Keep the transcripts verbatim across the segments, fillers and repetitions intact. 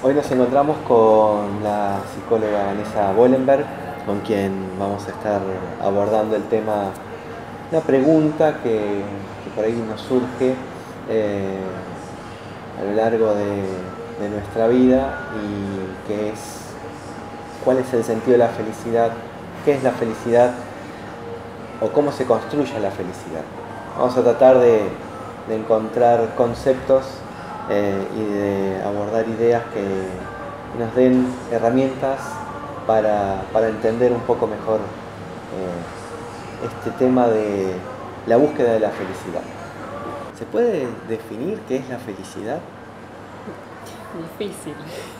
Hoy nos encontramos con la psicóloga Vanessa Bollenberg, con quien vamos a estar abordando el tema, una pregunta que, que por ahí nos surge eh, a lo largo de, de nuestra vida, y que es: ¿cuál es el sentido de la felicidad? ¿Qué es la felicidad? ¿O cómo se construye la felicidad? Vamos a tratar de, de encontrar conceptos eh, y de abordar ideas que nos den herramientas para, para entender un poco mejor eh, este tema de la búsqueda de la felicidad. ¿Se puede definir qué es la felicidad? Difícil,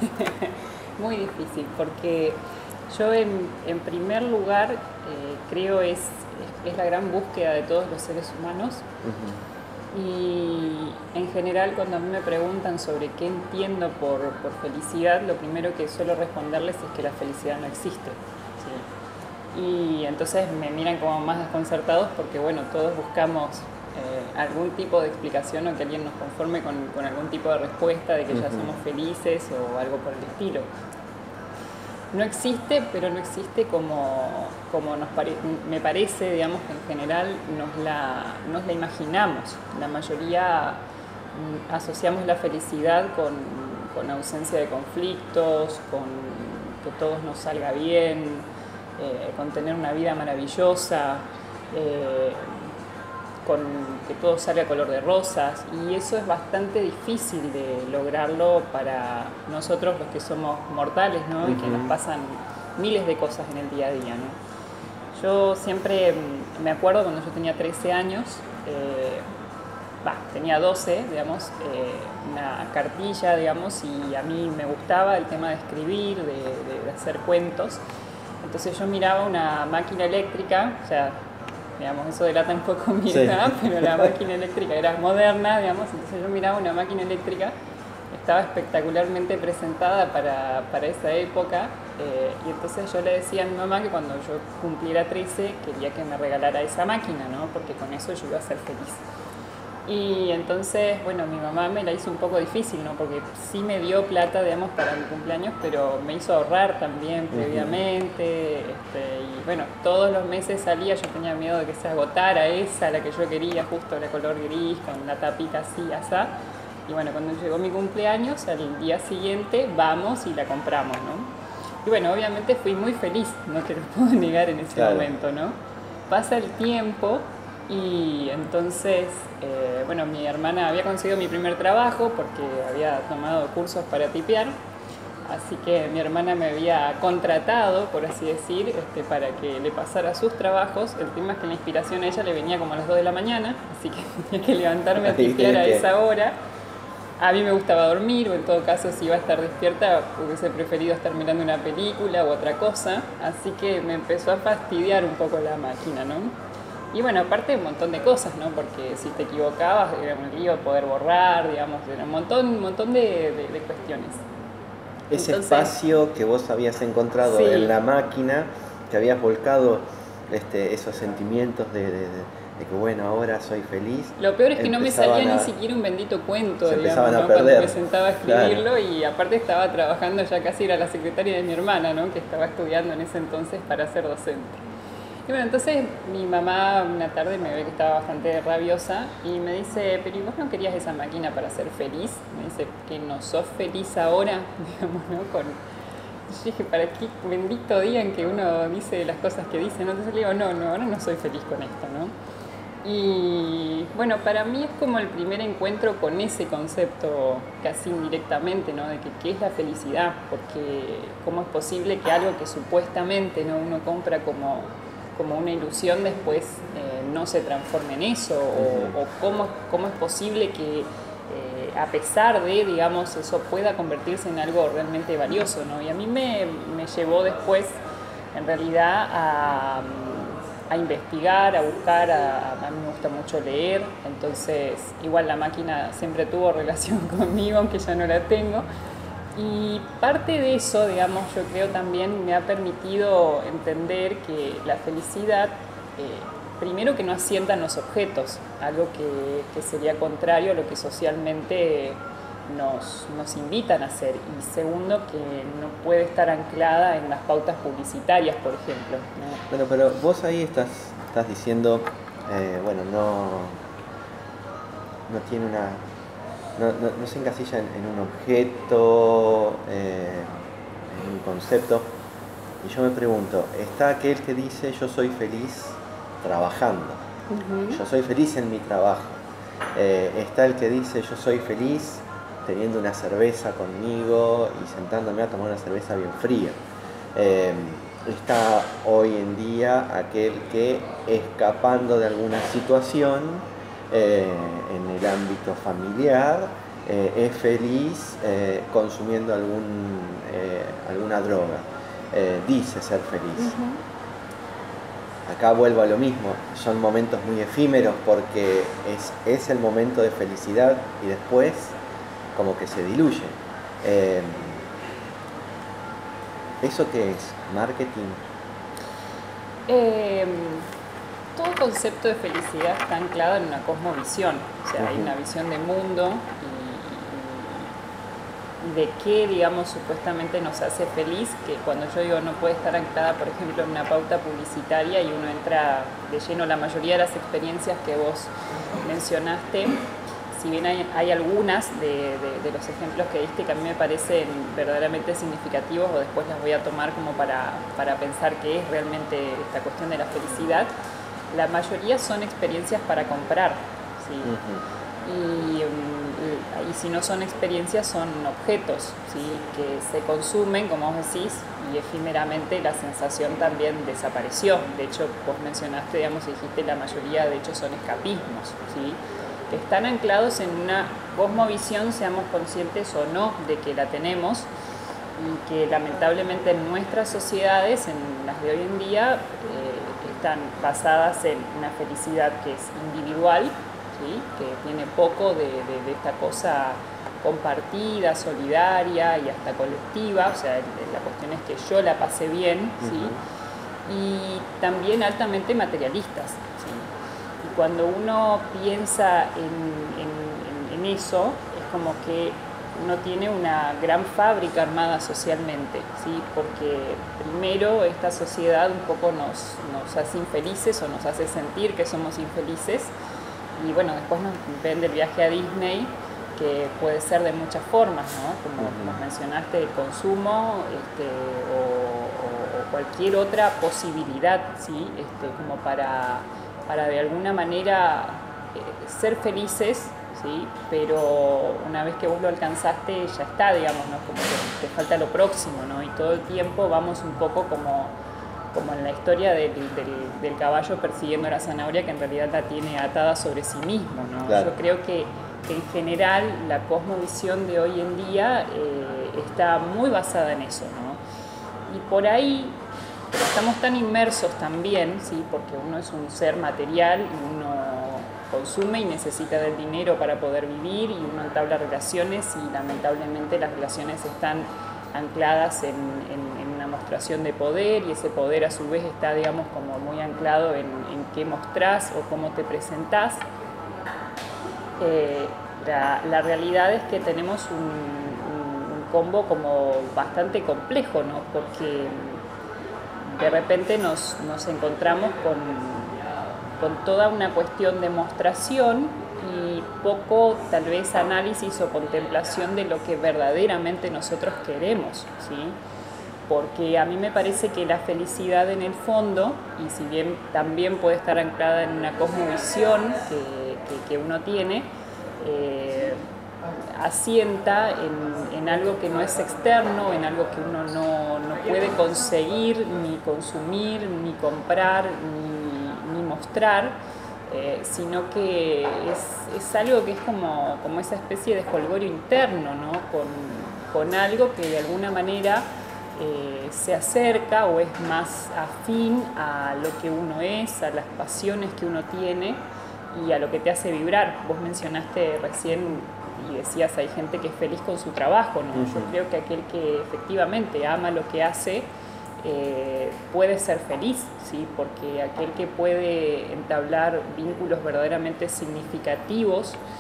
muy difícil, porque yo en, en primer lugar eh, creo es, es la gran búsqueda de todos los seres humanos. Uh-huh. Y en general, cuando a mí me preguntan sobre qué entiendo por, por felicidad, lo primero que suelo responderles es que la felicidad no existe, ¿sí? Y entonces me miran como más desconcertados porque, bueno, todos buscamos eh, algún tipo de explicación o que alguien nos conforme con, con algún tipo de respuesta de que ya somos felices o algo por el estilo. No existe, pero no existe como, como nos pare, me parece, digamos, que en general nos la, nos la imaginamos. La mayoría mm, asociamos la felicidad con, con ausencia de conflictos, con que todo nos salga bien, eh, con tener una vida maravillosa, eh, con que todo salga color de rosas, y eso es bastante difícil de lograrlo para nosotros los que somos mortales, ¿no? Uh-huh. Y que nos pasan miles de cosas en el día a día, ¿no? Yo siempre me acuerdo cuando yo tenía trece años, eh, bah, tenía doce, digamos, eh, una cartilla, digamos, y a mí me gustaba el tema de escribir, de, de, de hacer cuentos. Entonces yo miraba una máquina eléctrica, o sea, digamos, eso delata un poco mi edad, sí. Pero la máquina eléctrica era moderna, digamos, entonces yo miraba una máquina eléctrica, estaba espectacularmente presentada para, para esa época, eh, y entonces yo le decía a mi mamá que cuando yo cumpliera trece quería que me regalara esa máquina, ¿no? Porque con eso yo iba a ser feliz. Y entonces, bueno, mi mamá me la hizo un poco difícil, ¿no? Porque sí me dio plata, digamos, para mi cumpleaños, pero me hizo ahorrar también previamente. Este, y bueno, todos los meses salía, yo tenía miedo de que se agotara esa, la que yo quería, justo la color gris, con la tapita así, asá. Y bueno, cuando llegó mi cumpleaños, al día siguiente, vamos y la compramos, ¿no? Y bueno, obviamente fui muy feliz, no te lo puedo negar en ese claro. momento, ¿no? Pasa el tiempo. Y entonces, eh, bueno, mi hermana había conseguido mi primer trabajo porque había tomado cursos para tipear, así que mi hermana me había contratado, por así decir, este, para que le pasara sus trabajos. El tema es que la inspiración a ella le venía como a las dos de la mañana, así que tenía que levantarme a tipear a esa hora. A mí me gustaba dormir, o en todo caso si iba a estar despierta hubiese preferido estar mirando una película u otra cosa, así que me empezó a fastidiar un poco la máquina, ¿no? Y bueno, aparte un montón de cosas, ¿no? Porque si te equivocabas era un lío poder borrar, digamos, era un montón, un montón de, de, de cuestiones. Ese Entonces, espacio que vos habías encontrado sí. en la máquina, que habías volcado este, esos sentimientos de, de, de, de que bueno, ahora soy feliz. Lo peor es que no me salía a, ni siquiera un bendito cuento, digamos, ¿no? A perder. Cuando me sentaba a escribirlo, claro. Y aparte estaba trabajando, ya casi era la secretaria de mi hermana, ¿no? Que estaba estudiando en ese entonces para ser docente. Y bueno, entonces mi mamá una tarde me ve que estaba bastante rabiosa y me dice, pero ¿y vos no querías esa máquina para ser feliz? Me dice, ¿que no sos feliz ahora? Digamos, ¿no? Con... Yo dije, ¿para qué bendito día en que uno dice las cosas que dice? ¿No? Entonces le digo, no, no, ahora no soy feliz con esto, ¿no? Y bueno, para mí es como el primer encuentro con ese concepto casi indirectamente, ¿no? De que qué es la felicidad, porque cómo es posible que algo que supuestamente, ¿no?, uno compra como... como una ilusión después eh, no se transforme en eso, o, o cómo, cómo es posible que eh, a pesar de, digamos, eso pueda convertirse en algo realmente valioso, ¿no? Y a mí me, me llevó después, en realidad, a, a investigar, a buscar, a, a mí me gusta mucho leer, entonces igual la máquina siempre tuvo relación conmigo, aunque ya no la tengo. Y parte de eso, digamos, yo creo también me ha permitido entender que la felicidad, eh, primero que no asienta en los objetos, algo que, que sería contrario a lo que socialmente nos, nos invitan a hacer, y segundo, que no puede estar anclada en las pautas publicitarias, por ejemplo, ¿no? Bueno, pero vos ahí estás, estás diciendo, eh, bueno, no, no tiene una, no, no, no se encasilla en, en un objeto, eh, en un concepto, y yo me pregunto, está aquel que dice yo soy feliz trabajando, uh-huh. yo soy feliz en mi trabajo, eh, está el que dice yo soy feliz teniendo una cerveza conmigo y sentándome a tomar una cerveza bien fría. Eh, está hoy en día aquel que, escapando de alguna situación eh, en el ámbito familiar, eh, es feliz eh, consumiendo algún, eh, alguna droga, eh, dice ser feliz. Uh-huh. Acá vuelvo a lo mismo, son momentos muy efímeros porque es, es el momento de felicidad y después como que se diluye. Eh, ¿Eso qué es? ¿Marketing? Eh, todo concepto de felicidad está anclado en una cosmovisión, o sea, uh-huh. hay una visión de mundo y, y de qué, digamos, supuestamente nos hace feliz, que cuando yo digo no puede estar anclada, por ejemplo, en una pauta publicitaria y uno entra de lleno, la mayoría de las experiencias que vos mencionaste, si bien hay, hay algunas de, de, de los ejemplos que diste que a mí me parecen verdaderamente significativos, o después las voy a tomar como para, para pensar qué es realmente esta cuestión de la felicidad, la mayoría son experiencias para comprar, ¿sí? Uh-huh. y, y, y si no son experiencias, son objetos, ¿sí? Que se consumen, como vos decís, y efímeramente la sensación también desapareció. De hecho, vos mencionaste, digamos, dijiste, la mayoría de hecho son escapismos, ¿sí? Que están anclados en una cosmovisión, seamos conscientes o no de que la tenemos, y que lamentablemente en nuestras sociedades, en las de hoy en día, eh, están basadas en una felicidad que es individual, ¿sí? Que tiene poco de, de, de esta cosa compartida, solidaria y hasta colectiva, o sea, la cuestión es que yo la pasé bien, ¿sí? Uh-huh. Y también altamente materialistas, ¿sí? Cuando uno piensa en, en, en eso, es como que uno tiene una gran fábrica armada socialmente, ¿sí? Porque primero esta sociedad un poco nos, nos hace infelices o nos hace sentir que somos infelices, y bueno, después nos vende el viaje a Disney, que puede ser de muchas formas, ¿no? Como nos mencionaste, el consumo, este, o, o, o cualquier otra posibilidad, ¿sí? Este, como para... para de alguna manera eh, ser felices, ¿sí? Pero una vez que vos lo alcanzaste ya está, digamos, ¿no? Como que te falta lo próximo, ¿no? Y todo el tiempo vamos un poco como, como en la historia del, del, del caballo persiguiendo la zanahoria, que en realidad la tiene atada sobre sí mismo, ¿no? Claro. Yo creo que, que en general la cosmovisión de hoy en día eh, está muy basada en eso, ¿no? Y por ahí estamos tan inmersos también, ¿sí? Porque uno es un ser material y uno consume y necesita del dinero para poder vivir, y uno entabla relaciones y lamentablemente las relaciones están ancladas en, en, en una mostración de poder, y ese poder a su vez está, digamos, como muy anclado en, en qué mostrás o cómo te presentás. Eh, la, la realidad es que tenemos un, un, un combo como bastante complejo, ¿no? Porque de repente nos, nos encontramos con, con toda una cuestión de mostración y poco, tal vez, análisis o contemplación de lo que verdaderamente nosotros queremos, ¿sí? Porque a mí me parece que la felicidad en el fondo, y si bien también puede estar anclada en una cosmovisión que, que, que uno tiene, eh, asienta en, en algo que no es externo, en algo que uno no, no puede conseguir, ni consumir, ni comprar, ni, ni mostrar, eh, sino que es, es algo que es como, como esa especie de jolgorio interno, ¿no? Con, con algo que de alguna manera eh, se acerca o es más afín a lo que uno es, a las pasiones que uno tiene y a lo que te hace vibrar. Vos mencionaste recién y decías, hay gente que es feliz con su trabajo, ¿no? Uh-huh. Yo creo que aquel que efectivamente ama lo que hace eh, puede ser feliz, ¿sí? Porque aquel que puede entablar vínculos verdaderamente significativos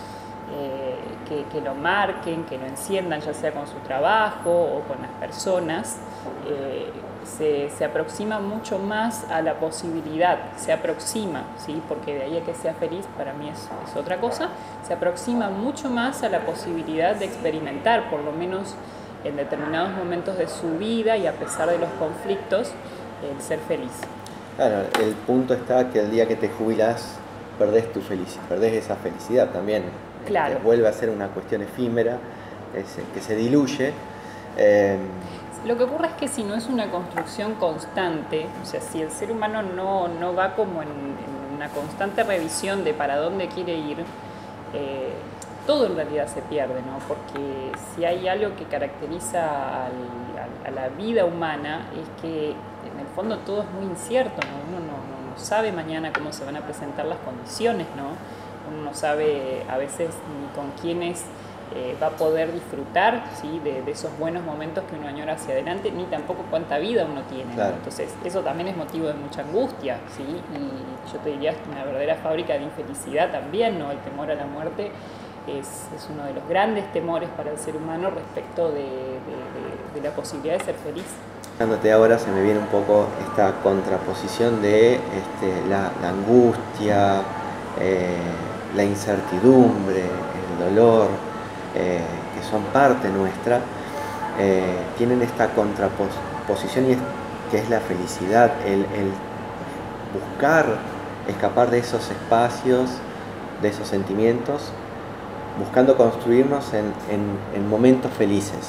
eh, que, que lo marquen, que lo enciendan, ya sea con su trabajo o con las personas, eh, se, se aproxima mucho más a la posibilidad, se aproxima, ¿sí? Porque de ahí a que sea feliz para mí es, es otra cosa, se aproxima mucho más a la posibilidad de experimentar, por lo menos en determinados momentos de su vida y a pesar de los conflictos, el ser feliz. Claro, el punto está que el día que te jubilas perdés tu felicidad, perdés esa felicidad también. Claro. Este, vuelve a ser una cuestión efímera, que se, que se diluye. Eh, Lo que ocurre es que si no es una construcción constante, o sea, si el ser humano no, no va como en, en una constante revisión de para dónde quiere ir, eh, todo en realidad se pierde, ¿no? Porque si hay algo que caracteriza al, a, a la vida humana es que en el fondo todo es muy incierto, ¿no? Uno no, no, no sabe mañana cómo se van a presentar las condiciones, ¿no? Uno no sabe a veces ni con quiénes eh, va a poder disfrutar, ¿sí? de, de esos buenos momentos que uno añora hacia adelante, ni tampoco cuánta vida uno tiene, claro. ¿no? Entonces eso también es motivo de mucha angustia, ¿sí? Y yo te diría que es una verdadera fábrica de infelicidad también, ¿no? El temor a la muerte es, es uno de los grandes temores para el ser humano respecto de, de, de, de la posibilidad de ser feliz. Escuchándote ahora se me viene un poco esta contraposición de este, la, la angustia, eh, la incertidumbre, el dolor, eh, que son parte nuestra, eh, tienen esta contraposición y es, que es la felicidad, el, el buscar escapar de esos espacios, de esos sentimientos, buscando construirnos en, en, en momentos felices.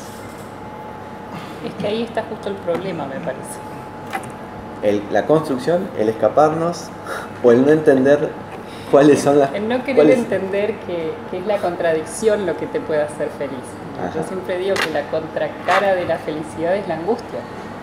Es que ahí está justo el problema, me parece. El, la construcción, el escaparnos o el no entender cuáles son las... El no querer cuáles... entender que, que es la contradicción lo que te puede hacer feliz. Ajá. Yo siempre digo que la contracara de la felicidad es la angustia,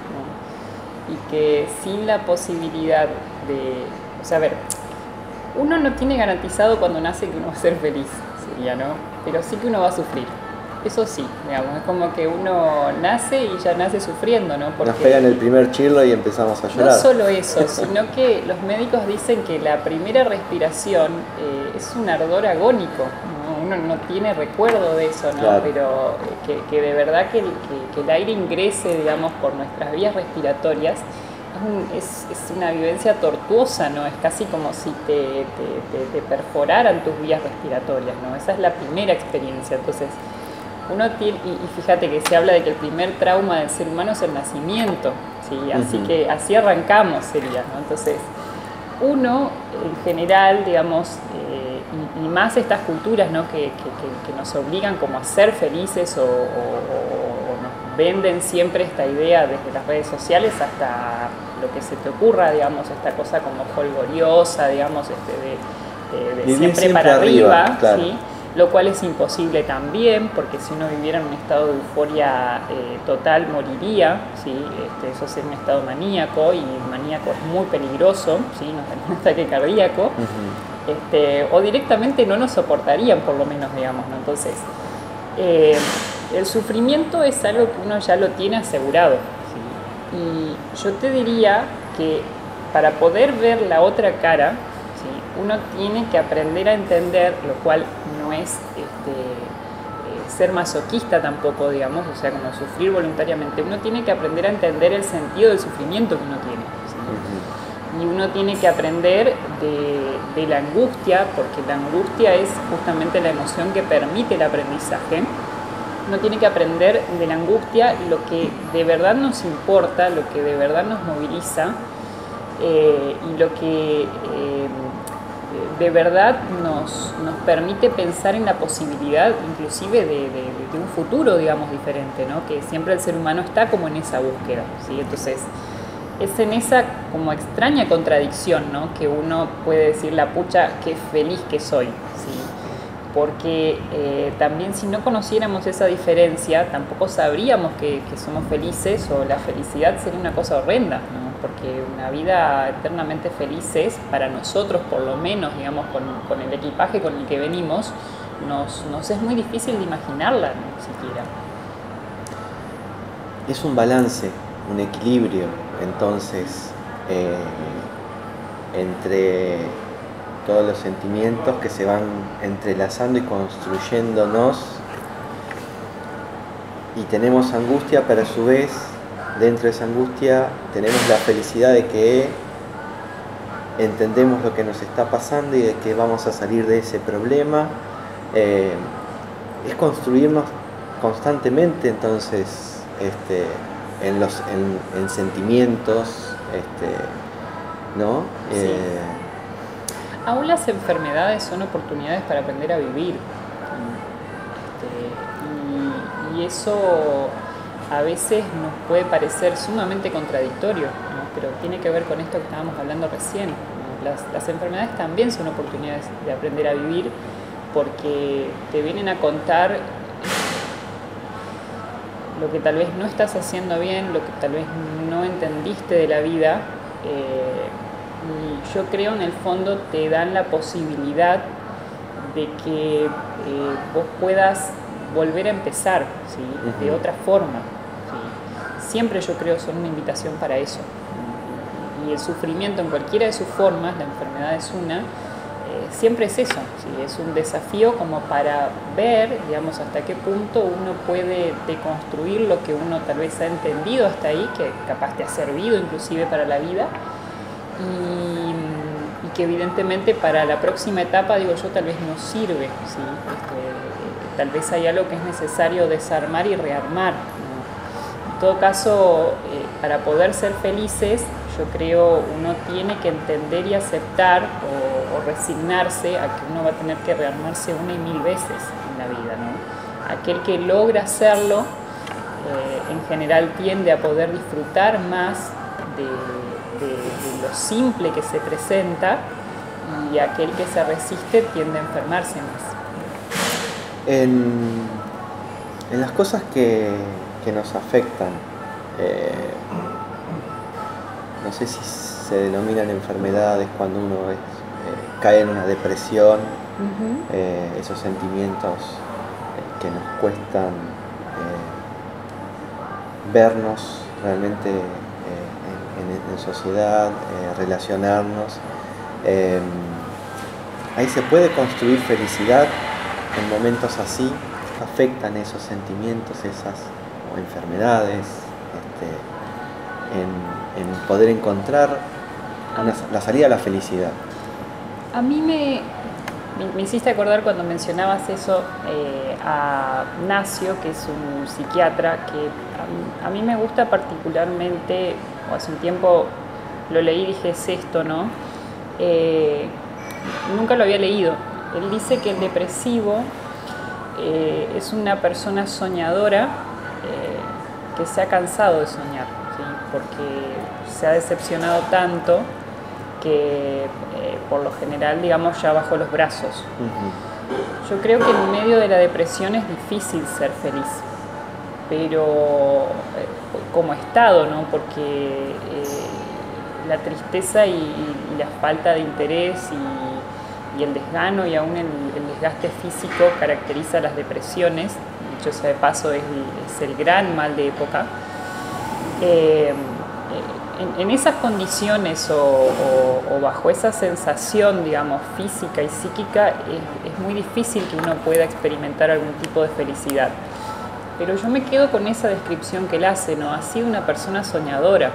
¿no? Y que sin la posibilidad de... O sea, a ver, uno no tiene garantizado cuando nace que uno va a ser feliz, sería, ¿no? Pero sí que uno va a sufrir. Eso sí, digamos, es como que uno nace y ya nace sufriendo, ¿no? Porque nos pegan el primer chirlo y empezamos a llorar. No solo eso, sino que los médicos dicen que la primera respiración eh, es un ardor agónico, ¿no? Uno no tiene recuerdo de eso, ¿no? Claro. Pero eh, que, que de verdad que el, que, que el aire ingrese, digamos, por nuestras vías respiratorias es, un, es, es una vivencia tortuosa, ¿no? Es casi como si te, te, te, te perforaran tus vías respiratorias, ¿no? Esa es la primera experiencia, entonces... Uno tiene, y, y fíjate que se habla de que el primer trauma del ser humano es el nacimiento, ¿sí? Así uh-huh. que así arrancamos sería, ¿no? Entonces, uno en general, digamos, eh, y, y más estas culturas, ¿no? que, que, que, que nos obligan como a ser felices o, o, o nos venden siempre esta idea desde las redes sociales hasta lo que se te ocurra, digamos, esta cosa como folgoriosa, digamos, este, de, de, de siempre, siempre para arriba, arriba claro. ¿sí? Lo cual es imposible también, porque si uno viviera en un estado de euforia eh, total moriría, ¿sí? Este, eso sería un estado maníaco, y el maníaco es muy peligroso, ¿sí? Nos daría un ataque cardíaco, uh-huh. este, o directamente no nos soportarían, por lo menos, digamos, ¿no? Entonces, eh, el sufrimiento es algo que uno ya lo tiene asegurado, ¿sí? Y yo te diría que para poder ver la otra cara, uno tiene que aprender a entender, lo cual no es este, eh, ser masoquista tampoco, digamos, o sea, como sufrir voluntariamente. Uno tiene que aprender a entender el sentido del sufrimiento que uno tiene, ¿sí? Y uno tiene que aprender de, de la angustia, porque la angustia es justamente la emoción que permite el aprendizaje. Uno tiene que aprender de la angustia lo que de verdad nos importa, lo que de verdad nos moviliza, eh, y lo que... Eh, de verdad nos, nos permite pensar en la posibilidad inclusive de, de, de un futuro, digamos, diferente, ¿no? Que siempre el ser humano está como en esa búsqueda, ¿sí? Entonces, es en esa como extraña contradicción, ¿no? Que uno puede decir, la pucha, qué feliz que soy, ¿sí? Porque eh, también si no conociéramos esa diferencia, tampoco sabríamos que, que somos felices, o la felicidad sería una cosa horrenda, ¿no? Porque una vida eternamente feliz es, para nosotros por lo menos, digamos, con, con el equipaje con el que venimos, nos, nos es muy difícil de imaginarla, ni siquiera. Es un balance, un equilibrio, entonces, eh, entre todos los sentimientos que se van entrelazando y construyéndonos, y tenemos angustia, pero a su vez dentro de esa angustia tenemos la felicidad de que entendemos lo que nos está pasando y de que vamos a salir de ese problema. Eh, es construirnos constantemente entonces este, en, los, en, en sentimientos, este, ¿no? Sí. Eh, Aún las enfermedades son oportunidades para aprender a vivir. Este, y, y eso a veces nos puede parecer sumamente contradictorio, ¿no? Pero tiene que ver con esto que estábamos hablando recién, ¿no? Las, las enfermedades también son oportunidades de aprender a vivir, porque te vienen a contar lo que tal vez no estás haciendo bien, lo que tal vez no entendiste de la vida. Eh, y yo creo en el fondo te dan la posibilidad de que eh, vos puedas volver a empezar, ¿sí? Uh-huh. De otra forma, ¿sí? Siempre yo creo son una invitación para eso. Y el sufrimiento en cualquiera de sus formas, la enfermedad es una, eh, siempre es eso, ¿sí? Es un desafío como para ver, digamos, hasta qué punto uno puede deconstruir lo que uno tal vez ha entendido hasta ahí, que capaz te ha servido inclusive para la vida, y, y que evidentemente para la próxima etapa, digo yo, tal vez no sirve, ¿sí? Este, tal vez hay algo que es necesario desarmar y rearmar, ¿no? En todo caso, eh, para poder ser felices, yo creo uno tiene que entender y aceptar o, o resignarse a que uno va a tener que rearmarse una y mil veces en la vida, ¿no? Aquel que logra hacerlo, eh, en general tiende a poder disfrutar más de, de, de lo simple que se presenta, y aquel que se resiste tiende a enfermarse más. En, en las cosas que, que nos afectan, eh, no sé si se denominan enfermedades cuando uno es, eh, cae en una depresión, uh-huh. eh, esos sentimientos eh, que nos cuestan eh, vernos realmente eh, en, en, en sociedad, eh, relacionarnos. Eh, ahí se puede construir felicidad en momentos así, afectan esos sentimientos, esas o enfermedades, este, en en poder encontrar una, la salida a la felicidad. A mí me, me, me hiciste acordar cuando mencionabas eso eh, a Nacio, que es un psiquiatra que a, a mí me gusta particularmente, o hace un tiempo lo leí y dije, es esto, ¿no? Eh, nunca lo había leído. Él dice que el depresivo eh, es una persona soñadora eh, que se ha cansado de soñar, ¿sí? Porque se ha decepcionado tanto que eh, por lo general, digamos, ya bajó los brazos. Uh-huh. Yo creo que en medio de la depresión es difícil ser feliz, pero eh, como estado, ¿no? Porque eh, la tristeza y, y la falta de interés y, y el desgano y aún el, el desgaste físico caracteriza las depresiones. Dicho sea de paso, es el, es el gran mal de época. Eh, En, en esas condiciones o, o, o bajo esa sensación, digamos, física y psíquica, es, es muy difícil que uno pueda experimentar algún tipo de felicidad. Pero yo me quedo con esa descripción que él hace, ¿no? Ha sido una persona soñadora.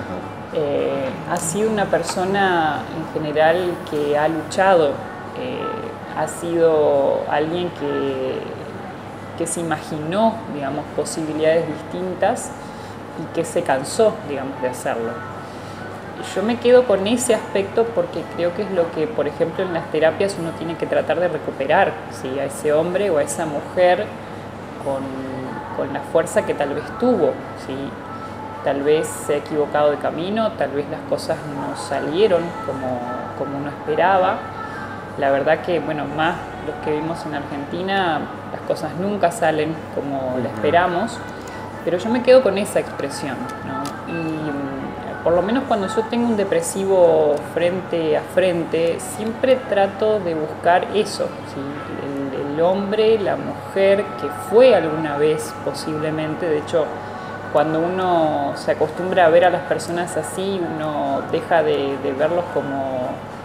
Eh, ha sido una persona en general que ha luchado, eh, ha sido alguien que, que se imaginó, digamos, posibilidades distintas y que se cansó, digamos, de hacerlo. Yo me quedo con ese aspecto porque creo que es lo que, por ejemplo, en las terapias uno tiene que tratar de recuperar, ¿sí? A ese hombre o a esa mujer con, con la fuerza que tal vez tuvo, ¿sí? Tal vez se ha equivocado de camino, tal vez las cosas no salieron como, como uno esperaba. La verdad que, bueno, más los que vivimos en Argentina, las cosas nunca salen como uh-huh. la esperamos. Pero yo me quedo con esa expresión, ¿no? Y por lo menos cuando yo tengo un depresivo frente a frente, siempre trato de buscar eso, ¿sí? el, el hombre, la mujer que fue alguna vez posiblemente. De hecho, cuando uno se acostumbra a ver a las personas así, uno deja de, de verlos como,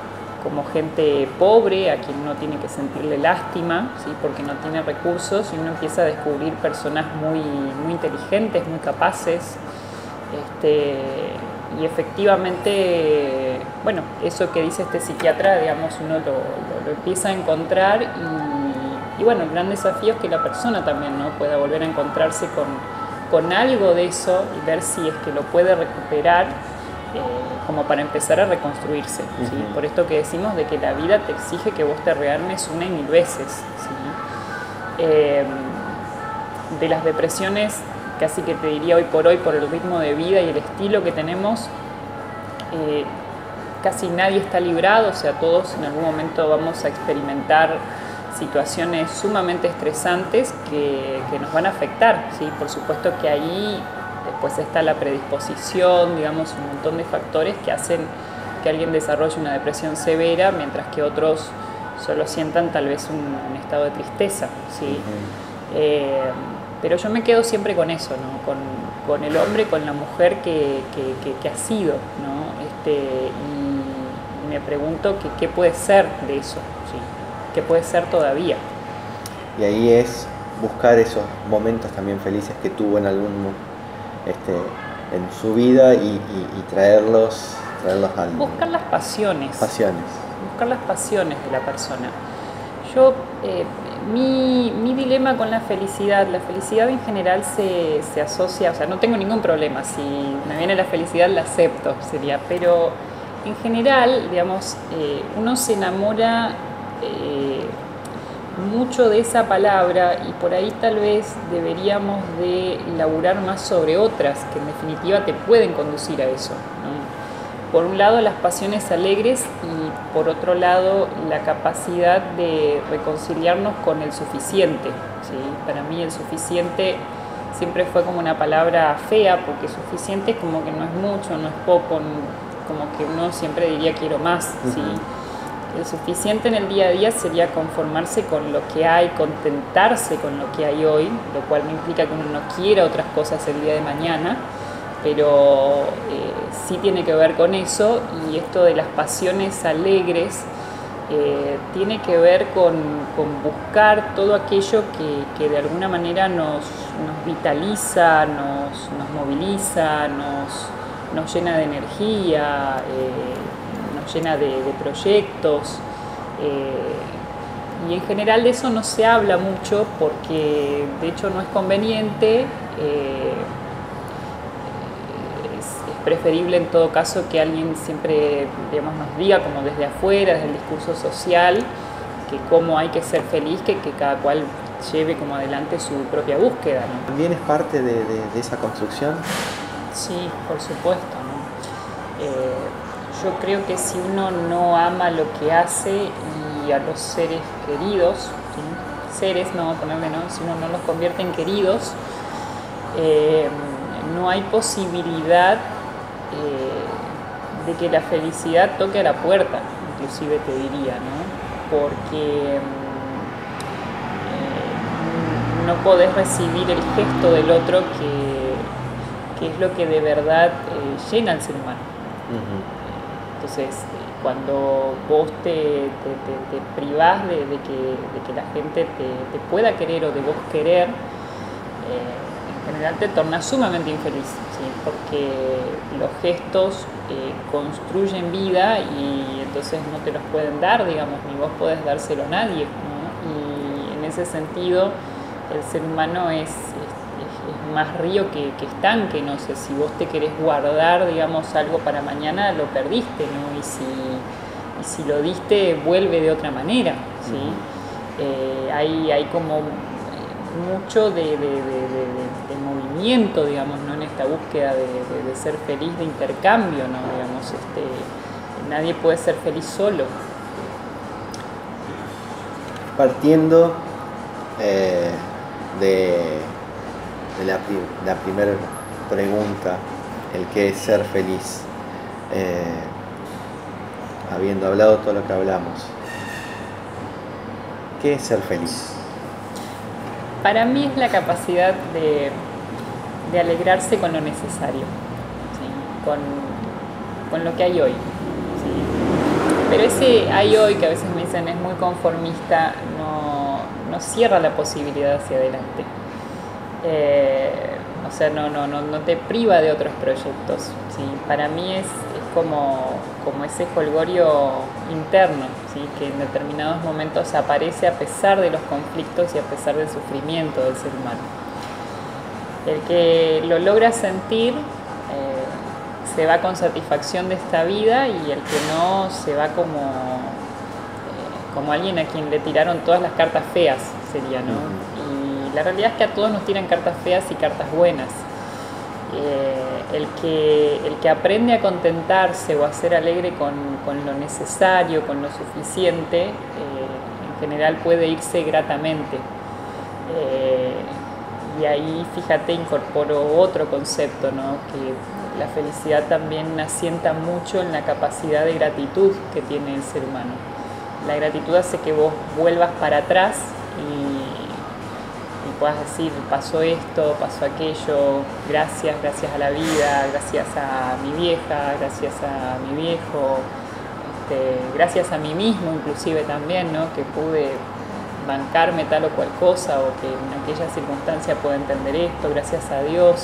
como gente pobre, a quien uno tiene que sentirle lástima, ¿sí? Porque no tiene recursos, y uno empieza a descubrir personas muy, muy inteligentes, muy capaces. Este, y efectivamente, bueno, eso que dice este psiquiatra, digamos, uno lo, lo, lo empieza a encontrar, y, y bueno, el gran desafío es que la persona también, ¿no?, pueda volver a encontrarse con, con algo de eso y ver si es que lo puede recuperar, eh, como para empezar a reconstruirse, ¿sí? Uh-huh. Por esto que decimos de que la vida te exige que vos te rearmes una y mil veces, ¿sí? Eh, de las depresiones, casi que te diría hoy por hoy, por el ritmo de vida y el estilo que tenemos, eh, casi nadie está librado, o sea, todos en algún momento vamos a experimentar situaciones sumamente estresantes que, que nos van a afectar, ¿sí? Por supuesto que ahí después está la predisposición, digamos, un montón de factores que hacen que alguien desarrolle una depresión severa, mientras que otros solo sientan tal vez un, un estado de tristeza, ¿sí? Uh-huh. eh, Pero yo me quedo siempre con eso, ¿no? Con, con el hombre, con la mujer que, que, que, que ha sido, ¿no? Este, y me pregunto que, qué puede ser de eso, ¿sí? ¿Qué puede ser todavía? Y ahí es buscar esos momentos también felices que tuvo en algún este, en su vida y, y, y traerlos, traerlos al... Buscar las pasiones. Pasiones. Buscar las pasiones de la persona. Yo... Eh, Mi, mi dilema con la felicidad, la felicidad en general se, se asocia, o sea, no tengo ningún problema, si me viene la felicidad la acepto, sería, pero en general, digamos, eh, uno se enamora eh, mucho de esa palabra, y por ahí tal vez deberíamos de laburar más sobre otras que en definitiva te pueden conducir a eso, ¿no? Por un lado las pasiones alegres, y por otro lado la capacidad de reconciliarnos con el suficiente, ¿sí? Para mí el suficiente siempre fue como una palabra fea, porque suficiente es como que no es mucho, no es poco, como que uno siempre diría quiero más, ¿sí? Uh-huh. El suficiente en el día a día sería conformarse con lo que hay, contentarse con lo que hay hoy, lo cual no implica que uno no quiera otras cosas el día de mañana, pero eh, sí tiene que ver con eso. Y esto de las pasiones alegres eh, tiene que ver con, con buscar todo aquello que, que de alguna manera nos, nos vitaliza, nos, nos moviliza, nos, nos llena de energía, eh, nos llena de, de proyectos. Eh, y en general de eso no se habla mucho, porque de hecho no es conveniente. Eh, preferible en todo caso que alguien siempre, digamos, nos diga como desde afuera, desde el discurso social, que cómo hay que ser feliz, que, que cada cual lleve como adelante su propia búsqueda, ¿no? ¿También es parte de, de, de esa construcción? Sí, por supuesto, ¿no? Eh, yo creo que si uno no ama lo que hace y a los seres queridos, ¿sí? Seres, no vamos a ponerle, ¿no? Si uno no los convierte en queridos, eh, no hay posibilidad Eh, de que la felicidad toque a la puerta, inclusive te diría, ¿no? Porque eh, no podés recibir el gesto del otro, que, que es lo que de verdad eh, llena al ser humano. Uh-huh. Entonces, eh, cuando vos te, te, te, te privás de, de, que, de que la gente te, te pueda querer o de vos querer, eh, en general te tornas sumamente infeliz, ¿sí? Porque los gestos eh, construyen vida, y entonces no te los pueden dar, digamos, ni vos podés dárselo a nadie, ¿no? Y en ese sentido el ser humano es, es, es más río que, que estanque, no sé, si vos te querés guardar, digamos, algo para mañana, lo perdiste, ¿no? Y si, y si lo diste, vuelve de otra manera, ¿sí? Uh-huh. eh, hay, hay como mucho de, de, de, de, de movimiento, digamos, ¿no? En esta búsqueda de, de, de ser feliz, de intercambio, ¿no? Digamos, este, nadie puede ser feliz solo. Partiendo eh, de, de la, la primera pregunta, el qué es ser feliz, eh, habiendo hablado todo lo que hablamos, ¿qué es ser feliz? Para mí es la capacidad de, de alegrarse con lo necesario, ¿sí? con, con lo que hay hoy, ¿sí? pero ese hay hoy que a veces me dicen es muy conformista, no, no cierra la posibilidad hacia adelante. Eh, o sea, no, no, no, no te priva de otros proyectos, ¿sí? Para mí es, es como, como ese jolgorio interno, ¿sí? Que en determinados momentos aparece a pesar de los conflictos y a pesar del sufrimiento del ser humano. El que lo logra sentir eh, se va con satisfacción de esta vida, y el que no se va como, eh, como alguien a quien le tiraron todas las cartas feas, sería, ¿no? Y la realidad es que a todos nos tiran cartas feas y cartas buenas. Eh, el, que, el que aprende a contentarse o a ser alegre con, con lo necesario, con lo suficiente, eh, en general puede irse gratamente. Eh, y ahí, fíjate, incorporo otro concepto, ¿no? Que la felicidad también asienta mucho en la capacidad de gratitud que tiene el ser humano. La gratitud hace que vos vuelvas para atrás y, y puedas decir, pasó esto, pasó aquello, gracias, gracias a la vida, gracias a mi vieja, gracias a mi viejo, este, gracias a mí mismo inclusive también, ¿no? Que pude bancarme tal o cual cosa, o que en aquella circunstancia puedo entender esto, gracias a Dios,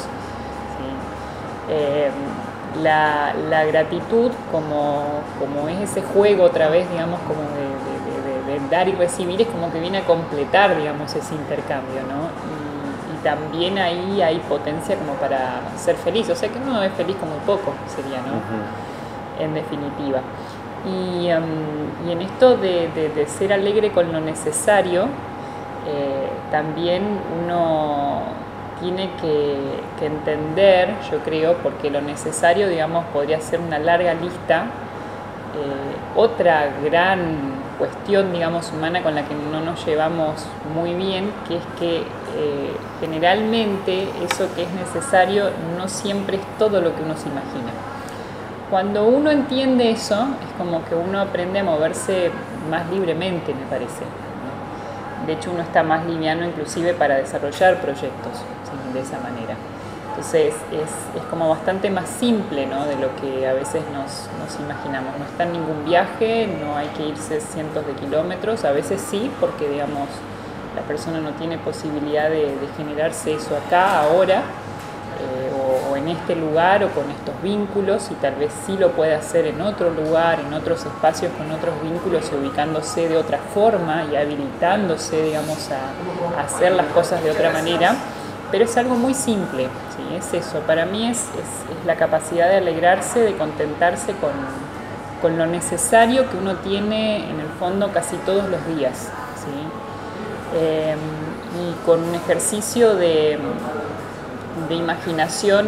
¿sí? Eh, la, la gratitud como, como es ese juego otra vez, digamos, como de, de, de, de dar y recibir, es como que viene a completar, digamos, ese intercambio, ¿no? Y, y también ahí hay potencia como para ser feliz, o sea que uno es feliz como un poco, sería, ¿no? Uh-huh. En definitiva. Y, um, y en esto de, de, de ser alegre con lo necesario, eh, también uno tiene que, que entender, yo creo, porque lo necesario, digamos, podría ser una larga lista. Eh, otra gran cuestión, digamos, humana con la que no nos llevamos muy bien, que es que eh, generalmente eso que es necesario no siempre es todo lo que uno se imagina. Cuando uno entiende eso, es como que uno aprende a moverse más libremente, me parece, ¿no? De hecho, uno está más liviano inclusive para desarrollar proyectos, ¿sí? De esa manera. Entonces, es, es como bastante más simple, ¿no? De lo que a veces nos, nos imaginamos. No está en ningún viaje, no hay que irse cientos de kilómetros, a veces sí, porque, digamos, la persona no tiene posibilidad de, de generarse eso acá, ahora, Eh, o, o en este lugar o con estos vínculos, y tal vez sí lo puede hacer en otro lugar, en otros espacios con otros vínculos, y ubicándose de otra forma y habilitándose, digamos, a, a hacer las cosas de otra manera, pero es algo muy simple, ¿sí? Es eso, para mí es, es, es la capacidad de alegrarse, de contentarse con, con lo necesario que uno tiene en el fondo casi todos los días, ¿sí? Eh, y con un ejercicio de de imaginación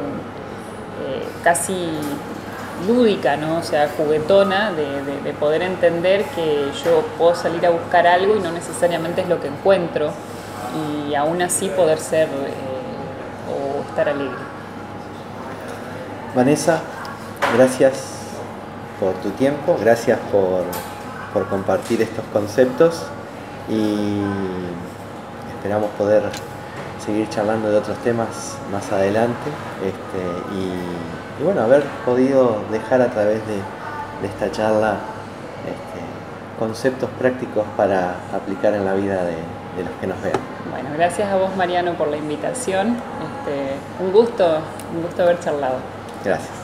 eh, casi lúdica, ¿no? O sea, juguetona, de, de, de poder entender que yo puedo salir a buscar algo y no necesariamente es lo que encuentro, y aún así poder ser eh, o estar alegre. Vanessa, gracias por tu tiempo, gracias por, por compartir estos conceptos, y esperamos poder seguir charlando de otros temas más adelante, este, y, y bueno, haber podido dejar a través de, de esta charla este, conceptos prácticos para aplicar en la vida de, de los que nos vean. Bueno, gracias a vos, Mariano, por la invitación. Este, un gusto, un gusto haber charlado. Gracias.